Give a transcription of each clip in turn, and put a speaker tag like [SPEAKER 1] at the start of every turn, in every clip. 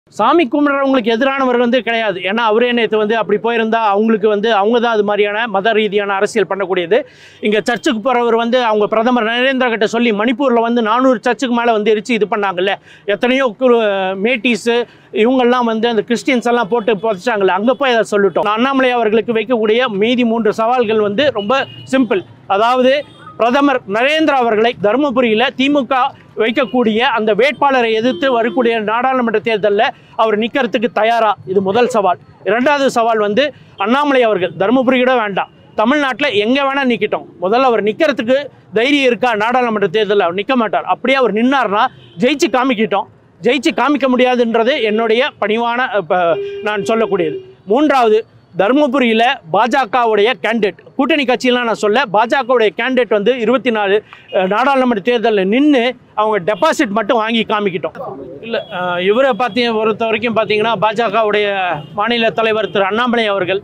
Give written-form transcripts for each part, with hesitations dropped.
[SPEAKER 1] சாமி கும்பிட்றவங்களுக்கு எதிரானவர் வந்து கிடையாது. ஏன்னா அவரே நேற்று வந்து அப்படி போயிருந்தா அவங்களுக்கு வந்து அவங்க தான் அது மாதிரியான மத ரீதியான அரசியல் பண்ணக்கூடியது. இங்கே சர்ச்சுக்கு போகிறவர் வந்து அவங்க பிரதமர் நரேந்திர கிட்ட சொல்லி மணிப்பூரில் வந்து 400 சர்ச்சுக்கு மேலே வந்து எரிச்சு இது பண்ணாங்கல்ல. எத்தனையோ மேட்டிஸு இவங்கெல்லாம் வந்து அந்த கிறிஸ்டின்ஸ் எல்லாம் போட்டு புதைச்சாங்கல்ல. அங்கே போய் அதை சொல்லிட்டோம். அண்ணாமலை அவர்களுக்கு வைக்கக்கூடிய மீதி 3 சவால்கள் வந்து ரொம்ப சிம்பிள். அதாவது பிரதமர் நரேந்திர அவர்களை தருமபுரியில் திமுக வைக்கக்கூடிய அந்த வேட்பாளரை எதிர்த்து வரக்கூடிய நாடாளுமன்ற தேர்தலில் அவர் நிற்கிறதுக்கு தயாரா? இது முதல் சவால். இரண்டாவது சவால் வந்து அண்ணாமலை அவர்கள் தருமபுரியோட வேண்டாம், தமிழ்நாட்டில் எங்கே வேணால் நிற்கட்டும். முதல்ல அவர் நிற்கிறதுக்கு தைரியம் இருக்கா? நாடாளுமன்ற தேர்தலில் அவர் நிற்க மாட்டார். அப்படியே அவர் நின்னார்னா ஜெயிச்சு காமிக்கிட்டோம். ஜெயிச்சு காமிக்க முடியாதுன்றது என்னுடைய பணிவான நான் சொல்லக்கூடியது. மூன்றாவது, தருமபுரியில் பாஜகவுடைய கேண்டிடேட், கூட்டணி கட்சியெலாம் நான் சொல்ல, பாஜகவுடைய கேண்டிடேட் வந்து 24 நாடாளுமன்ற தேர்தலில் நின்று அவங்க டெபாசிட் மட்டும் வாங்கி காமிக்கிட்டோம். இல்லை, இவரை பொறுத்த வரைக்கும் பார்த்தீங்கன்னா பாஜகவுடைய மாநில தலைவர் திரு அண்ணாமலை அவர்கள்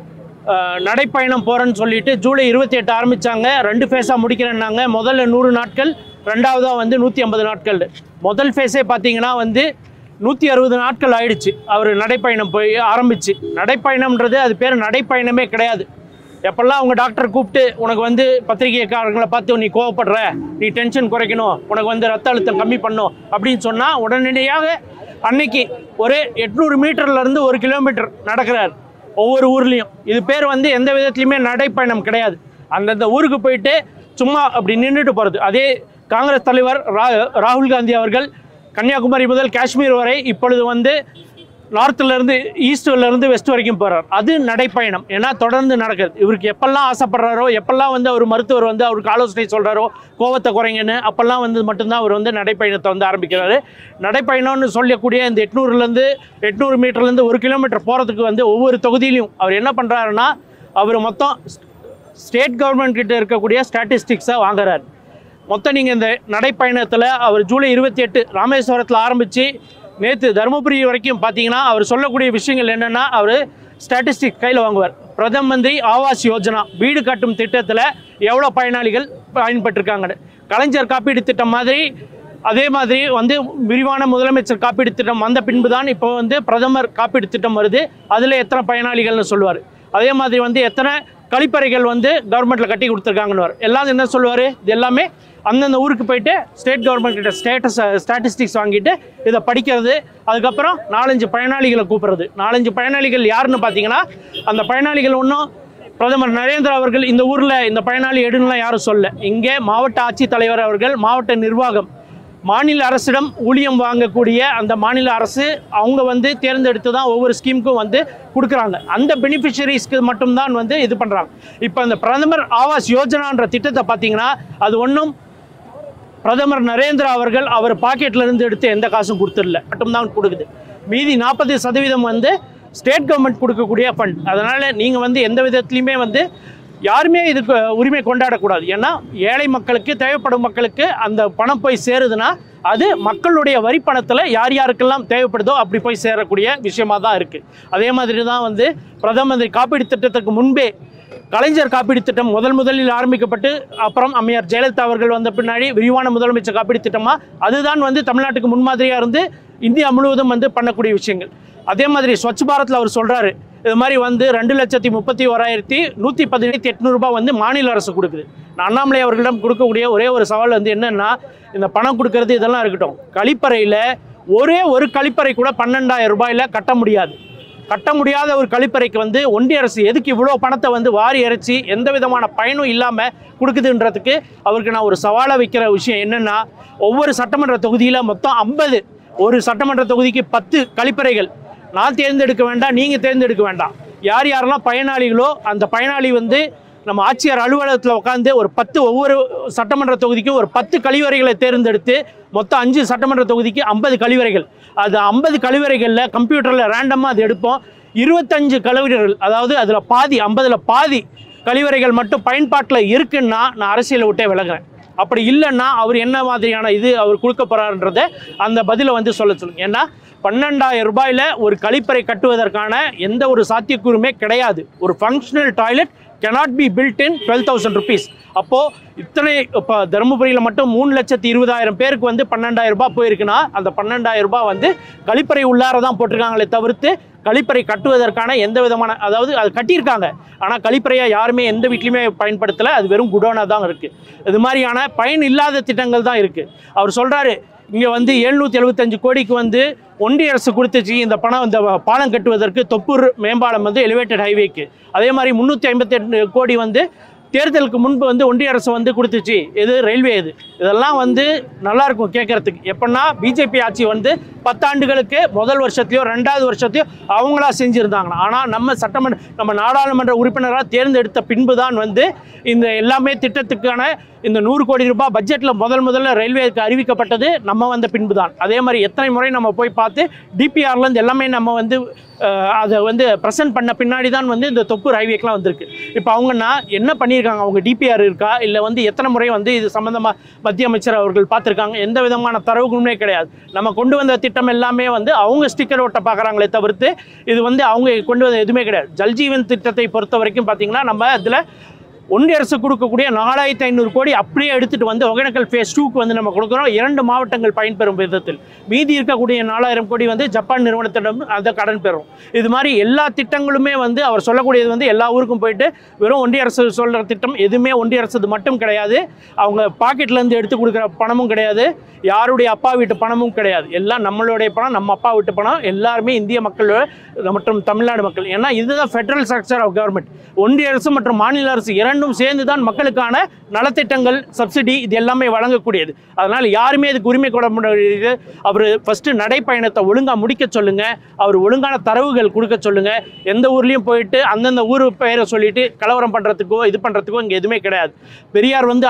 [SPEAKER 1] நடைப்பயணம் போகிறேன்னு சொல்லிட்டு ஜூலை 28 ஆரம்பித்தாங்க. 2 ஃபேஸாக முடிக்கிறேன்னாங்க. முதல்ல 100 நாட்கள், ரெண்டாவதாக வந்து 150 நாட்கள். முதல் ஃபேஸே பார்த்தீங்கன்னா வந்து 160 நாட்கள் ஆயிடுச்சு அவர் நடைப்பயணம் போய் ஆரம்பிச்சு. நடைப்பயணம்ன்றது அது பேர் நடைப்பயணமே கிடையாது. எப்பெல்லாம் அவங்க டாக்டர் கூப்பிட்டு உனக்கு வந்து பத்திரிகைக்காரங்களை பார்த்து நீ கோவப்படுற, நீ டென்ஷன் குறைக்கணும், உனக்கு வந்து ரத்த அழுத்தம் கம்மி பண்ணும் அப்படின்னு சொன்னால் உடனடியாக அன்னைக்கு ஒரு 800 மீட்டர்லேருந்து 1 கிலோமீட்டர் நடக்கிறார் ஒவ்வொரு ஊர்லேயும். இது பேர் வந்து எந்த விதத்துலையுமே நடைப்பயணம் கிடையாது. அந்தந்த ஊருக்கு போயிட்டு சும்மா அப்படி நின்றுட்டு போகிறது. அதே காங்கிரஸ் தலைவர் ராகுல் காந்தி அவர்கள் கன்னியாகுமரி முதல் காஷ்மீர் வரை இப்பொழுது வந்து நார்த்துலேருந்து ஈஸ்ட்லேருந்து வெஸ்ட் வரைக்கும் போகிறார். அது நடைப்பயணம். ஏன்னா தொடர்ந்து நடக்குது. இவருக்கு எப்பெல்லாம் ஆசைப்படுறாரோ, எப்பெல்லாம் வந்து அவர் மருத்துவர் வந்து அவருக்கு ஆலோசனை சொல்கிறாரோ கோவத்தை குறைங்கன்னு, அப்போல்லாம் வந்து மட்டும்தான் அவர் வந்து நடைப்பயணத்தை வந்து ஆரம்பிக்கிறாரு. நடைப்பயணம்னு சொல்லக்கூடிய இந்த 800 மீட்டர்லேருந்து 1 கிலோமீட்டர் போகிறதுக்கு வந்து ஒவ்வொரு தொகுதியிலையும் அவர் என்ன பண்ணுறாருன்னா, அவர் மொத்தம் ஸ்டேட் கவர்மெண்ட் கிட்ட இருக்கக்கூடிய ஸ்டாட்டிஸ்டிக்ஸை வாங்குறாரு. மொத்தம் நீங்கள் இந்த நடைப்பயணத்தில் அவர் ஜூலை 28 ராமேஸ்வரத்தில் ஆரம்பித்து நேற்று தருமபுரி வரைக்கும் பார்த்தீங்கன்னா அவர் சொல்லக்கூடிய விஷயங்கள் என்னென்னா, அவர் ஸ்டாட்டிஸ்டிக் கையில் வாங்குவார். பிரதம மந்திரி ஆவாஸ் யோஜனா வீடு கட்டும் திட்டத்தில் எவ்வளோ பயனாளிகள் பயன்பெற்றிருக்காங்கன்னு, கலைஞர் காப்பீடு திட்டம் மாதிரி அதே மாதிரி வந்து விரிவான முதலமைச்சர் காப்பீடு திட்டம் வந்த பின்பு தான் இப்போ வந்து பிரதமர் காப்பீடு திட்டம் வருது. அதில் எத்தனை பயனாளிகள்னு சொல்லுவார். அதே மாதிரி வந்து எத்தனை கழிப்பறைகள் வந்து கவர்மெண்ட்டில் கட்டி கொடுத்துருக்காங்கன்னு எல்லாம் என்ன சொல்லுவார். இது எல்லாமே அந்தந்த ஊருக்கு போயிட்டு ஸ்டேட் கவர்மெண்ட் கிட்ட ஸ்டாட்டிஸ்டிக்ஸ் வாங்கிட்டு இதை படிக்கிறது. அதுக்கப்புறம் 4-5 பயனாளிகளை கூப்பிட்றது. 4-5 பயனாளிகள் யாருன்னு பார்த்தீங்கன்னா, அந்த பயனாளிகள் ஒன்றும் பிரதமர் நரேந்திர அவர்கள் இந்த ஊரில் இந்த பயனாளி எடுன்னுலாம் யாரும் சொல்ல. இங்கே மாவட்ட ஆட்சித்தலைவர் அவர்கள், மாவட்ட நிர்வாகம், மாநில அரசிடம் ஊழியம் வாங்கக்கூடிய அந்த மாநில அரசு அவங்க வந்து தேர்ந்தெடுத்து தான் ஒவ்வொரு ஸ்கீமுக்கும் வந்து கொடுக்குறாங்க. அந்த பெனிஃபிஷரிஸ்க்கு மட்டும்தான் வந்து இது பண்ணுறாங்க. இப்போ அந்த பிரதமர் ஆவாஸ் யோஜனான்ற திட்டத்தை பார்த்தீங்கன்னா, அது ஒன்றும் பிரதமர் நரேந்திர அவர்கள் அவர் பாக்கெட்லேருந்து எடுத்து எந்த காசும் கொடுத்துடல, மட்டும்தான் கொடுக்குது. மீதி 40% வந்து ஸ்டேட் கவர்மெண்ட் கொடுக்கக்கூடிய ஃபண்ட். அதனால் நீங்கள் வந்து எந்த விதத்துலையுமே வந்து யாருமே இதுக்கு உரிமை கொண்டாடக்கூடாது. ஏன்னா ஏழை மக்களுக்கு, தேவைப்படும் மக்களுக்கு அந்த பணம் போய் சேருதுன்னா அது மக்களுடைய வரி பணத்தில் யார் யாருக்கெல்லாம் தேவைப்படுதோ அப்படி போய் சேரக்கூடிய விஷயமாக தான் இருக்குது. அதே மாதிரி தான் வந்து பிரதம மந்திரி காப்பீடு திட்டத்துக்கு முன்பே கலைஞர் காப்பீடு திட்டம் முதலில் ஆரம்பிக்கப்பட்டு அப்புறம் அம்மையார் ஜெயலலிதா அவர்கள் வந்த பின்னாடி விரிவான முதலமைச்சர் காப்பீடு திட்டமாக அதுதான் வந்து தமிழ்நாட்டுக்கு முன்மாதிரியாக இருந்து இந்தியா முழுவதும் வந்து பண்ணக்கூடிய விஷயங்கள். அதே மாதிரி ஸ்வச் பாரத்தில் அவர் சொல்கிறாரு, இது மாதிரி வந்து 2,31,118 ரூபாய் வந்து மாநில அரசு கொடுக்குது. நான் அண்ணாமலை அவர்களிடம் கொடுக்கக்கூடிய ஒரே ஒரு சவால் வந்து என்னென்னா, இந்த பணம் கொடுக்கறது இதெல்லாம் இருக்கட்டும், கழிப்பறையில் ஒரே ஒரு கழிப்பறை கூட 12,000 ரூபாயில் கட்ட முடியாது. கட்ட முடியாத ஒரு கழிப்பறைக்கு வந்து ஒன்றிய அரசு எதுக்கு இவ்வளோ பணத்தை வந்து வாரி இறைச்சி எந்த விதமான பயனும் இல்லாமல் கொடுக்குதுன்றதுக்கு அவருக்கு நான் ஒரு சவாலை வைக்கிற விஷயம் என்னென்னா, ஒவ்வொரு சட்டமன்ற தொகுதியில் மொத்தம் 50, ஒரு சட்டமன்ற தொகுதிக்கு 10 கழிப்பறைகள் நான் தேர்ந்தெடுக்க வேண்டாம், நீங்கள் தேர்ந்தெடுக்க வேண்டாம். யார் யாரெல்லாம் பயனாளிகளோ அந்த பயனாளி வந்து நம்ம ஆட்சியர் அலுவலகத்தில் உட்காந்து ஒரு 10 ஒவ்வொரு சட்டமன்ற தொகுதிக்கும் ஒரு 10 கழிவறைகளை தேர்ந்தெடுத்து மொத்தம் 5 சட்டமன்ற தொகுதிக்கு 50 கழிவறைகள். அது 50 கழிவறைகளில் கம்ப்யூட்டரில் ரேண்டமாக அது எடுப்போம். 25 கழிவறைகள், அதாவது அதில் பாதி, 50ல் பாதி கழிவறைகள் மட்டும் பயன்பாட்டில் இருக்குன்னா நான் அரசியலை விட்டே விலகிறேன். அப்படி இல்லைன்னா அவர் என்ன மாதிரியான இது அவர் கொடுக்க போகிறாருன்றதை அந்த பதிலை வந்து சொல்லுங்க. ஏன்னா 12,000 ரூபாயில் ஒரு கழிப்பறை கட்டுவதற்கான எந்த ஒரு சாத்தியக்கூறுமே கிடையாது. ஒரு functional toilet cannot be built in 12,000 rupees. அப்போது இப்போ தருமபுரியில் மட்டும் 3,20,000 பேருக்கு வந்து 12,000 ரூபாய் போயிருக்குன்னா அந்த 12,000 ரூபாய் வந்து கழிப்பறை உள்ளார தான் போட்டிருக்காங்களே தவிர்த்து கழிப்பறை கட்டுவதற்கான எந்த விதமான, அதாவது அது கட்டியிருக்காங்க ஆனால் கழிப்பறையாக யாருமே எந்த வீட்லையுமே பயன்படுத்தலை. அது வெறும் குடோனாக தான் இருக்குது. இது மாதிரியான பயன் இல்லாத திட்டங்கள் தான் இருக்குது. அவர் சொல்கிறாரு இங்கே வந்து 775 கோடிக்கு வந்து ஒன்றிய அரசு கொடுத்துச்சு இந்த பணம், இந்த பாலம் கட்டுவதற்கு தொப்பூர் மேம்பாலம் வந்து எலிவேட்டட் ஹைவேக்கு. அதே மாதிரி 358 கோடி வந்து தேர்தலுக்கு முன்பு வந்து ஒன்றிய அரசு வந்து கொடுத்துச்சு. இது ரயில்வே. இதெல்லாம் வந்து நல்லாயிருக்கும் கேட்குறதுக்கு. எப்படின்னா பிஜேபி ஆட்சி வந்து 10 ஆண்டுகளுக்கு முதல் வருஷத்தையோ 2வது வருஷத்தையோ அவங்களா செஞ்சுருந்தாங்கன்னா, ஆனால் நம்ம நாடாளுமன்ற உறுப்பினராக தேர்ந்தெடுத்த பின்பு தான் வந்து இந்த எல்லாமே திட்டத்துக்கான இந்த 100 கோடி ரூபாய் பட்ஜெட்டில் முதல்ல ரயில்வேக்கு அறிவிக்கப்பட்டது நம்ம வந்த பின்பு தான். அதே மாதிரி எத்தனை முறை நம்ம போய் பார்த்து டிபிஆர்லேருந்து எல்லாமே நம்ம வந்து அதை வந்து ப்ரெசென்ட் பண்ண பின்னாடி தான் வந்து இந்த தொப்பூர் ஹைவேக்கெலாம் வந்திருக்கு. இப்போ அவங்கன்னா என்ன பண்ணியிருக்காங்க, அவங்க டிபிஆர் இருக்கா இல்லை வந்து எத்தனை முறை வந்து இது சம்மந்தமாக மத்திய அமைச்சர் அவர்கள் பார்த்துருக்காங்க? எந்த விதமான தரவுகளுமே கிடையாது. நம்ம கொண்டு வந்த திட்டம் எல்லாமே வந்து அவங்க ஸ்டிக்கர் ஒட்ட பார்க்குறாங்களே தவிர்த்து இது வந்து அவங்க கொண்டு வந்த எதுவுமே கிடையாது. ஜல்ஜீவன் திட்டத்தை பொறுத்த வரைக்கும் பார்த்திங்கன்னா நம்ம அதில் ஒன்றிய அரசு கொடுக்கக்கூடிய 4,500 கோடி அப்படியே எடுத்துகிட்டு வந்து ஒகேனக்கல் ஃபேஸ் 2க்கு வந்து நம்ம கொடுக்குறோம். 2 மாவட்டங்கள் பயன்பெறும் விதத்தில். மீதி இருக்கக்கூடிய 4,000 கோடி வந்து ஜப்பான் நிறுவனத்திடம் அதை கடன் பெறும். இது மாதிரி எல்லா திட்டங்களுமே வந்து அவர் சொல்லக்கூடியது வந்து எல்லா ஊருக்கும் போயிட்டு வெறும் ஒன்றிய அரசு சொல்கிற திட்டம் எதுவுமே ஒன்றிய அரசு மட்டும் கிடையாது. அவங்க பாக்கெட்லேருந்து எடுத்து கொடுக்குற பணமும் கிடையாது, யாருடைய அப்பா வீட்டு பணமும் கிடையாது. எல்லாம் நம்மளுடைய பணம், நம்ம அப்பா வீட்டு பணம். எல்லாருமே இந்திய மக்கள் மற்றும் தமிழ்நாடு மக்கள். ஏன்னா இதுதான் ஃபெடரல் ஸ்ட்ரக்சர் ஆஃப் கவர்மெண்ட். ஒன்றிய அரசு மற்றும் மாநில அரசு இரண்டும் சேர்ந்து தான் மக்களுக்கான நலத்திட்டங்கள், சப்சிடி இது எல்லாமே வழங்கக்கூடியது. அதனால் யாருமே இதுக்கு உரிமை கொள்ள முடியாது. அவர் ஃபஸ்ட்டு நடைப்பயணத்தை ஒழுங்காக முடிக்க சொல்லுங்கள். அவர் ஒழுங்கான தரவுகள் கொடுக்க சொல்லுங்கள். எந்த ஊர்லேயும் போயிட்டு அந்தந்த ஊர் பெயரை சொல்லிட்டு கலவரம் பண்ணுறதுக்கோ இது பண்ணுறதுக்கோ இங்கே எதுவுமே கிடையாது. பெரியார் வந்து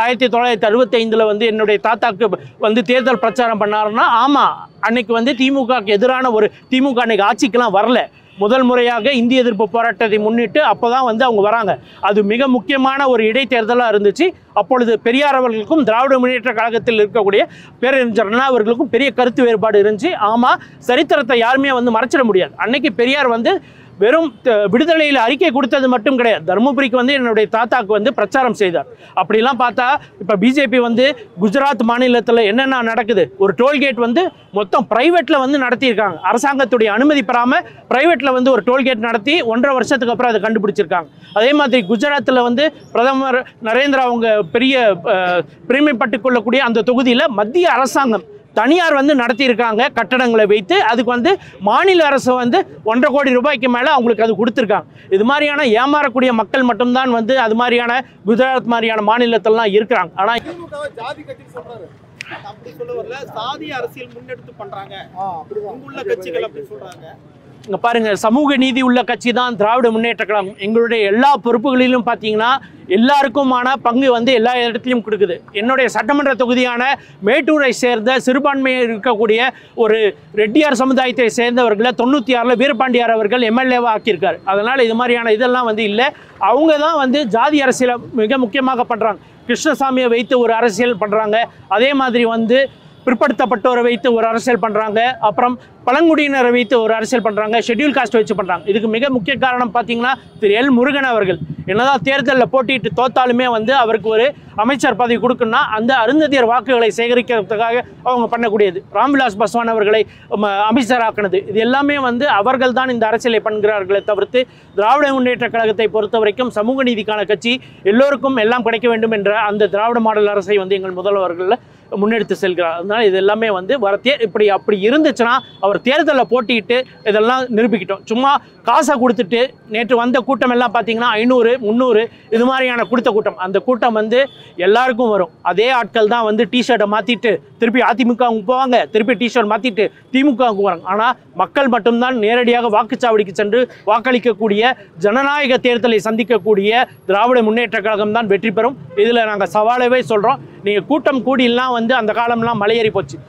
[SPEAKER 1] 1965 வந்து என்னுடைய தாத்தாக்கு வந்து தேர்தல் பிரச்சாரம் பண்ணாருன்னா, ஆமாம் அன்னைக்கு வந்து திமுகவுக்கு எதிரான ஒரு திமுக அன்னைக்கு ஆட்சிக்கெலாம் வரல. முதல் முறையாக இந்திய எதிர்ப்பு போராட்டத்தை முன்னிட்டு அப்போ தான் வந்து அவங்க வராங்க. அது மிக முக்கியமான ஒரு இடைத்தேர்தலாக இருந்துச்சு. அப்பொழுது பெரியார் அவர்களுக்கும் திராவிட முன்னேற்ற கழகத்தில் இருக்கக்கூடிய பேரறிஞர் அண்ணா அவர்களுக்கும் பெரிய கருத்து வேறுபாடு இருந்துச்சு. ஆமாம், சரித்திரத்தை யாருமே வந்து மறைச்சிட முடியாது. அன்னைக்கு பெரியார் வந்து வெறும் விடுதலையில் அறிக்கை கொடுத்தது மட்டும் கிடையாது, தருமபுரிக்கு வந்து என்னுடைய தாத்தாக்கு வந்து பிரச்சாரம் செய்தார். அப்படிலாம் பார்த்தா இப்போ பிஜேபி வந்து குஜராத் மாநிலத்தில் என்னென்ன நடக்குது, ஒரு டோல்கேட் வந்து மொத்தம் ப்ரைவேட்டில் வந்து நடத்தியிருக்காங்க. அரசாங்கத்துடைய அனுமதி பெறாமல் ப்ரைவேட்டில் வந்து ஒரு டோல்கேட் நடத்தி 1.5 வருஷத்துக்கு அப்புறம் அதை கண்டுபிடிச்சிருக்காங்க. அதே மாதிரி குஜராத்தில் வந்து பிரதமர் நரேந்திரா அவங்க பெரிய பெருமைப்பட்டுக் கொள்ளக்கூடிய அந்த தொகுதியில் மத்திய அரசாங்கம் தனியார் வந்து நடத்தியிருக்காங்க கட்டடங்களை வைத்து. அதுக்கு வந்து மாநில அரசு வந்து 1.5 கோடி ரூபாய்க்கு மேலே அவங்களுக்கு அது கொடுத்துருக்காங்க. இது மாதிரியான ஏமாறக்கூடிய மக்கள் மட்டும்தான் வந்து அது மாதிரியான குஜராத் மாதிரியான மாநிலத்திலலாம் இருக்கிறாங்க. ஆனால்
[SPEAKER 2] ஜாதி கட்சி சொல்றாரு, அப்படி சொல்ல வரல, சாதி அரசியல் முன்னெடுத்து பண்றாங்க உள்ள கட்சிகள் அப்படி சொல்றாங்க.
[SPEAKER 1] இங்கே பாருங்கள், சமூக நீதி உள்ள கட்சி தான் திராவிட முன்னேற்ற கழகம். எங்களுடைய எல்லா பொறுப்புகளிலும் பார்த்தீங்கன்னா எல்லாருக்குமான பங்கு வந்து எல்லா இடத்துலையும் கொடுக்குது. என்னுடைய சட்டமன்ற தொகுதியான மேட்டூரை சேர்ந்த சிறுபான்மையாக இருக்கக்கூடிய ஒரு ரெட்டியார் சமுதாயத்தை சேர்ந்தவர்களை 96 வீரபாண்டியார் அவர்கள் எம்எல்ஏவாக ஆக்கியிருக்காரு. அதனால் இது மாதிரியான இதெல்லாம் வந்து இல்லை. அவங்க தான் வந்து ஜாதி அரசியலை மிக முக்கியமாக பண்ணுறாங்க. கிருஷ்ணசாமியை வைத்து ஒரு அரசியல் பண்ணுறாங்க. அதே மாதிரி வந்து பிற்படுத்தப்பட்டோரை வைத்து ஒரு அரசியல் பண்ணுறாங்க. அப்புறம் பழங்குடியினரை வைத்து ஒரு அரசியல் பண்ணுறாங்க. ஷெட்யூல் காஸ்ட் வச்சு பண்ணுறாங்க. இதுக்கு மிக முக்கிய காரணம் பார்த்தீங்கன்னா திரு எல் முருகன் அவர்கள் என்னதான் தேர்தலில் போட்டிட்டு தோத்தாலுமே வந்து அவருக்கு ஒரு அமைச்சர் பதவி கொடுக்குன்னா அந்த அருந்ததியர் வாக்குகளை சேகரிக்கிறதுக்காக அவங்க பண்ணக்கூடியது. ராம்விலாஸ் பாஸ்வான் அவர்களை அமைச்சராக்கினது, இது எல்லாமே வந்து அவர்கள் தான் இந்த அரசியலை பண்ணுகிறார்களே தவிர்த்து திராவிட முன்னேற்ற கழகத்தை பொறுத்த வரைக்கும் சமூக நீதிக்கான கட்சி, எல்லோருக்கும் எல்லாம் கிடைக்க வேண்டும் என்ற அந்த திராவிட மாடல் அரசை வந்து எங்கள் முதல்வர்களில் முன்னெடுத்து செல்கிறார். அதனால் இது எல்லாமே வந்து அப்படி இருந்துச்சுன்னா அவர் தேர்தலில் போட்டிட்டு இதெல்லாம் நிரூபிக்கிட்டோம். சும்மா காசை கொடுத்துட்டு நேற்று வந்த கூட்டம் எல்லாம் பார்த்தீங்கன்னா 500, 300 இது மாதிரியான கொடுத்த கூட்டம். அந்த கூட்டம் வந்து எல்லாருக்கும் வரும். அதே ஆட்கள் தான் வந்து டிஷர்ட்டை மாற்றிட்டு திருப்பி அதிமுகவுக்கு போவாங்க, திருப்பி டிஷர்ட் மாற்றிட்டு திமுகவுக்கு வராங்க. ஆனால் மக்கள் மட்டும்தான் நேரடியாக வாக்குச்சாவடிக்கு சென்று வாக்களிக்கக்கூடிய ஜனநாயக தேர்தலை சந்திக்கக்கூடிய திராவிட முன்னேற்ற கழகம் தான் வெற்றி பெறும். இதில் நாங்கள் சவாலாகவே சொல்கிறோம். நீங்கள் கூட்டம் கூடிலாம் வந்து அந்த காலம்லாம் மலையேறி போச்சு.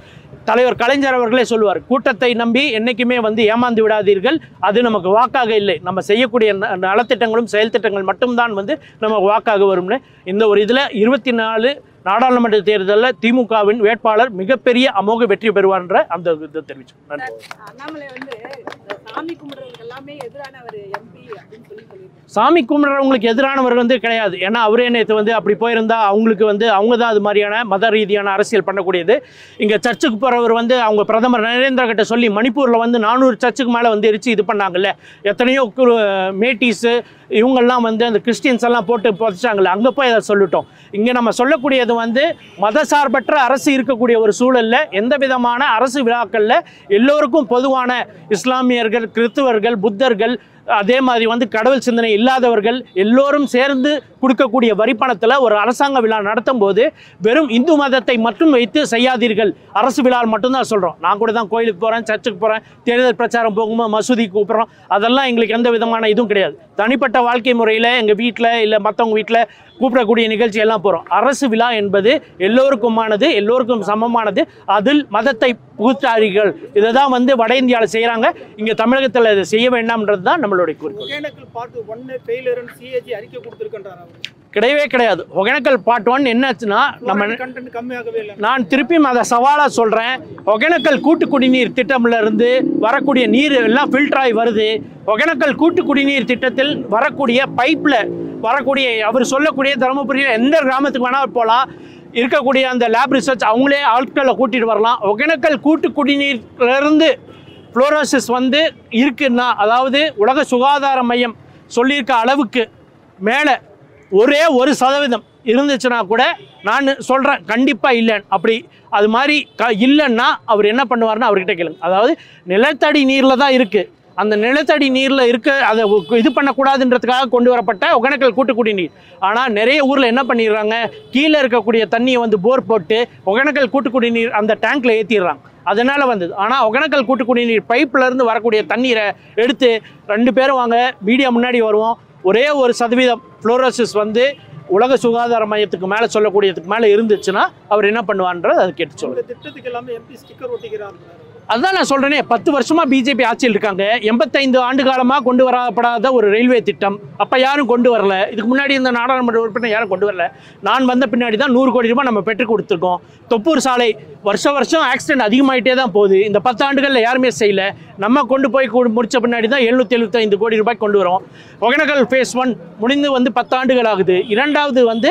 [SPEAKER 1] தலைவர் கலைஞர் அவர்களே சொல்லுவார், கூட்டத்தை நம்பி என்றைக்குமே வந்து ஏமாந்து விடாதீர்கள், அது நமக்கு வாக்காக இல்லை, நம்ம செய்யக்கூடிய நலத்திட்டங்களும் செயல் திட்டங்கள் மட்டும்தான் வந்து நமக்கு வாக்காக வரும்னு. இந்த ஒரு இதில் 24 நாடாளுமன்ற தேர்தலில் திமுகவின் வேட்பாளர் மிகப்பெரிய அமோக வெற்றி பெறுவார்ன்ற அந்த இதை தெரிவிச்சோம். நன்றி.
[SPEAKER 3] அண்ணாமலை வந்து சாமி கும்பிடுறவங்க எல்லாமே எதிரானவர் எம்பி அப்படின்னு சொல்லியிருக்காங்க.
[SPEAKER 1] சாமி கும்பிட்றவங்களுக்கு எதிரானவர் வந்து கிடையாது. ஏன்னா அவரே நேற்று வந்து அப்படி போயிருந்தா அவங்களுக்கு வந்து அவங்க தான் அது மாதிரியான மத ரீதியான அரசியல் பண்ணக்கூடியது. இங்கே சர்ச்சுக்கு போகிறவர் வந்து அவங்க பிரதமர் நரேந்திர கிட்ட சொல்லி மணிப்பூரில் வந்து 400 சர்ச்சுக்கு மேலே வந்து எரிச்சு இது பண்ணாங்கல்ல, எத்தனையோ மேட்டிஸு இவங்கெல்லாம் வந்து அந்த கிறிஸ்டியன்ஸ் எல்லாம் போட்டு புதைச்சாங்கல்ல, அங்கே போய் அதை சொல்லிட்டோம். இங்கே நம்ம சொல்லக்கூடியது வந்து மதசார்பற்ற அரசு இருக்கக்கூடிய ஒரு சூழலில் எந்த விதமான அரசு விழாக்களில் எல்லோருக்கும் பொதுவான இஸ்லாமியர்கள், கிறிஸ்துவர்கள், புத்தர்கள், அதே மாதிரி வந்து கடவுள் சிந்தனை இல்லாதவர்கள் எல்லோரும் சேர்ந்து கொடுக்கக்கூடிய வரிப்பணத்தில் ஒரு அரசாங்க விழா நடத்தும் போது வெறும் இந்து மதத்தை மட்டும் வைத்து செய்யாதீர்கள், அரசு விழா மட்டும்தான் சொல்கிறோம். நான் கூட தான் கோயிலுக்கு போகிறேன், சர்ச்சுக்கு போகிறேன், தேர்தல் பிரச்சாரம் போகும்போது மசூதிக்கு கூப்பிட்றோம், அதெல்லாம் எங்களுக்கு எந்த விதமான இதுவும் கிடையாது. தனிப்பட்ட வாழ்க்கை முறையில் எங்கள் வீட்டில் இல்லை மற்றவங்க வீட்டில் கூப்பிடக்கூடிய நிகழ்ச்சி எல்லாம் போகிறோம். அரசு விழா என்பது எல்லோருக்குமானது, எல்லோருக்கும் சமமானது, அதில் மதத்தை புகுத்தார்கள். இதை தான் வந்து வட இந்தியாவில் செய்கிறாங்க, இங்கே தமிழகத்தில் இதை செய்ய வேண்டாம்ன்றது தான் நம்மளுடைய குறிக்கோள்.
[SPEAKER 2] ஒகேனக்கல் பார்ட் 1 ஃபெயிலியர்னு சிஏஜி அறிக்கை கொடுத்துருக்கின்றார்.
[SPEAKER 1] கிடையவே கிடையாது. ஒகேனக்கல் பார்ட் 1 என்னாச்சுன்னா நம்ம
[SPEAKER 2] கண்டென்ட் கம்மியாகவே இல்லை.
[SPEAKER 1] நான் திருப்பியும் அதை சவாலாக சொல்கிறேன். ஒகேனக்கல் கூட்டு குடிநீர் திட்டம்ல இருந்து வரக்கூடிய நீர் எல்லாம் ஃபில்டர் ஆகி வருது. ஒகேனக்கல் கூட்டு குடிநீர் திட்டத்தில் வரக்கூடிய பைப்பில் வரக்கூடிய அவர் சொல்லக்கூடிய தருமபுரியில் எந்த கிராமத்துக்கு வேணால் போகலாம், இருக்கக்கூடிய அந்த லேப் ரிசர்ச் அவங்களே ஆட்களை கூட்டிகிட்டு வரலாம். ஒகேனக்கல் கூட்டு குடிநீர்லேருந்து ஃப்ளோரோசிஸ் வந்து இருக்குன்னா, அதாவது உலக சுகாதார மையம் சொல்லியிருக்க அளவுக்கு மேலே ஒரே 1% இருந்துச்சுன்னா கூட நான் சொல்கிறேன் கண்டிப்பாக இல்லைன்னு. அப்படி அது மாதிரி இல்லைன்னா அவர் என்ன பண்ணுவார்னா அவர்கிட்ட கேளுங்க. அதாவது நிலத்தடி நீரில் தான் இருக்குது, அந்த நிலத்தடி நீரில் இருக்க அதை இது பண்ணக்கூடாதுன்றதுக்காக கொண்டு வரப்பட்ட ஒகேனக்கல் கூட்டு குடிநீர். ஆனால் நிறைய ஊரில் என்ன பண்ணிடுறாங்க, கீழே இருக்கக்கூடிய தண்ணியை வந்து போர் போட்டு ஒகேனக்கல் கூட்டு குடிநீர் அந்த டேங்க்கில் ஏற்றிடுறாங்க. அதனால் வந்தது. ஆனால் ஒகேனக்கல் கூட்டு குடிநீர் பைப்லேருந்து வரக்கூடிய தண்ணீரை எடுத்து 2 பேரும் வாங்க மீடியா முன்னாடி வருவோம், ஒரே 1% ஃப்ளோரோசிஸ் வந்து உலக சுகாதார மையத்துக்கு மேலே சொல்லக்கூடியதுக்கு மேலே இருந்துச்சுன்னா அவர் என்ன பண்ணுவான்றது அதை கேட்டு சொல்லுங்கள்.
[SPEAKER 2] திட்டத்துக்கு எல்லாமே எம்பி ஸ்டிக்கர் ஒட்டிக்கிறாங்க.
[SPEAKER 1] அதுதான் நான் சொல்கிறேனே, 10 வருஷமாக பிஜேபி ஆட்சியில் இருக்காங்க. 85 ஆண்டு காலமாக கொண்டு வரப்படாத ஒரு ரயில்வே திட்டம் அப்போ யாரும் கொண்டு வரல. இதுக்கு முன்னாடி இந்த நாடாளுமன்ற உறுப்பினர் யாரும் கொண்டு வரல. நான் வந்த பின்னாடி தான் 100 கோடி ரூபாய் நம்ம பெற்றுக் கொடுத்துருக்கோம். தொப்பூர் சாலை வருஷம் ஆக்சிடென்ட் அதிகமாகிட்டே தான் போகுது. இந்த 10 ஆண்டுகளில் யாருமே செய்யலை. நம்ம கொண்டு போய் முடித்த பின்னாடி தான் 775 கோடி ரூபாய் கொண்டு வரோம். ஒகேனக்கல் ஃபேஸ் 1 முடிந்து வந்து 10 ஆண்டுகள் ஆகுது. இரண்டாவது வந்து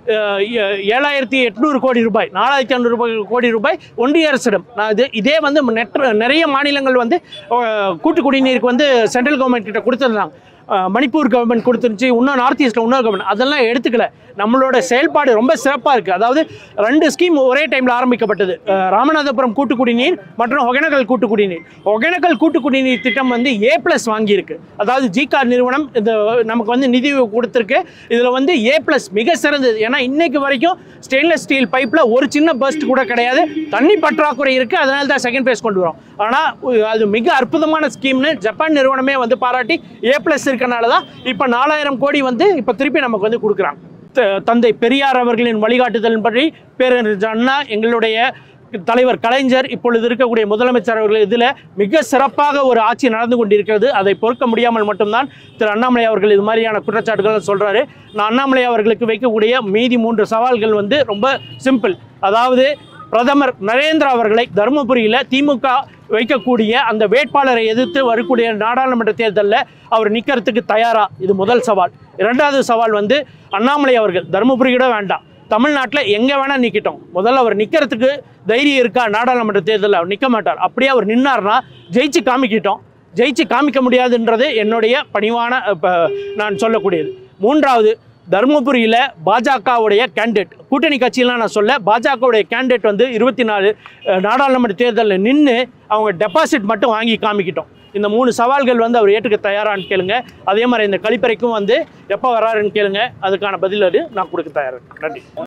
[SPEAKER 1] 7,800 கோடி ரூபாய், 4,500 கோடி ரூபாய் ஒன்றிய அரசிடம். நான் இதே வந்து நிறைய மாநிலங்கள் வந்து கூட்டு குடிநீருக்கு வந்து சென்ட்ரல் கவர்மெண்ட் கிட்ட கொடுத்துருந்தாங்க. மணிப்பூர் கவர்மெண்ட் கொடுத்துருந்துச்சு, இன்னும் நார்த் ஈஸ்ட்டில் இன்னொரு கவர்மெண்ட் அதெல்லாம் எடுத்துக்கல. நம்மளோட செயல்பாடு ரொம்ப சிறப்பாக இருக்குது. அதாவது 2 ஸ்கீம் ஒரே டைமில் ஆரம்பிக்கப்பட்டது, ராமநாதபுரம் கூட்டு குடிநீர் மற்றும் ஒகேனக்கல் கூட்டு குடிநீர். ஒகேனக்கல் கூட்டு குடிநீர் திட்டம் வந்து A+ வாங்கியிருக்கு. அதாவது ஜிகார் நிறுவனம் இந்த நமக்கு வந்து நிதி கொடுத்துருக்கு. இதில் வந்து A+ மிக சிறந்தது. ஏன்னா இன்னைக்கு வரைக்கும் ஸ்டெயின்லெஸ் ஸ்டீல் பைப்பில் ஒரு சின்ன பர்ஸ்ட் கூட கிடையாது. தண்ணி பற்றாக்குறை இருக்குது, அதனால தான் செகண்ட் ஃபேஸ் கொண்டு வரோம். ஆனால் அது மிக அற்புதமான ஸ்கீம்னு ஜப்பான் நிறுவனமே வந்து பாராட்டி A+ இருக்கனால தான் இப்போ 4000 கோடி வந்து இப்போ திருப்பி நமக்கு வந்து கொடுக்குறாங்க. தந்தை பெரியார் அவர்களின் வழிகாட்டுதலின்படி பேரறிஞர் அண்ணா, எங்களுடைய தலைவர் கலைஞர், இப்பொழுது இருக்கக்கூடிய முதலமைச்சர் அவர்கள் இதில் மிக சிறப்பாக ஒரு ஆட்சி நடந்து கொண்டிருக்கிறது. அதை பொறுக்க முடியாமல் மட்டும்தான் திரு அண்ணாமலை அவர்கள் இது மாதிரியான குற்றச்சாட்டுகள் சொல்கிறாரு. நான் அண்ணாமலை அவர்களுக்கு வைக்கக்கூடிய மீதி 3 சவால்கள் வந்து ரொம்ப சிம்பிள். அதாவது பிரதமர் நரேந்திரா அவர்களை தருமபுரியில் திமுக வைக்கக்கூடிய அந்த வேட்பாளரை எதிர்த்து வரக்கூடிய நாடாளுமன்ற தேர்தலில் அவர் நிற்கிறதுக்கு தயாரா, இது முதல் சவால். இரண்டாவது சவால் வந்து அண்ணாமலை அவர்கள் தருமபுரியோட வேண்டாம், தமிழ்நாட்டில் எங்கே வேணால் நிற்கட்டும், முதல்ல அவர் நிற்கிறதுக்கு தைரியம் இருக்கா? நாடாளுமன்ற தேர்தலில் அவர் நிற்க மாட்டார். அப்படியே அவர் நின்னார்னா ஜெயிச்சு காமிக்கிட்டோம். ஜெயிச்சு காமிக்க முடியாதுன்றது என்னுடைய பணிவான நான் சொல்லக்கூடியது. மூன்றாவது, தருமபுரியில் பாஜகவுடைய கேண்டிடேட், கூட்டணி கட்சியெலாம் நான் சொல்ல, பாஜகவுடைய கேண்டிடேட் வந்து 24 நாடாளுமன்ற தேர்தலில் நின்று அவங்க டெபாசிட் மட்டும் வாங்கி காமிக்கிட்டோம். இந்த 3 சவால்கள் வந்து அவர் ஏற்றுக்க தயாரான்னு கேளுங்க. அதே மாதிரி இந்த கழிப்பறைக்கும் வந்து எப்போ வராருன்னு கேளுங்க, அதுக்கான பதில் நான் கொடுக்க தயாராக இருக்கேன். நன்றி.